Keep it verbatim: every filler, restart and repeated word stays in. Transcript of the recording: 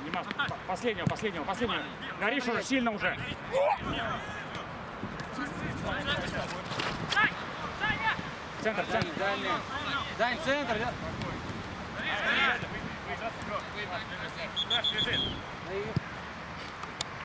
Димас, последнего, последнего, последнего. Горишь уже, сильно уже. Центр, центр. Дань, центр.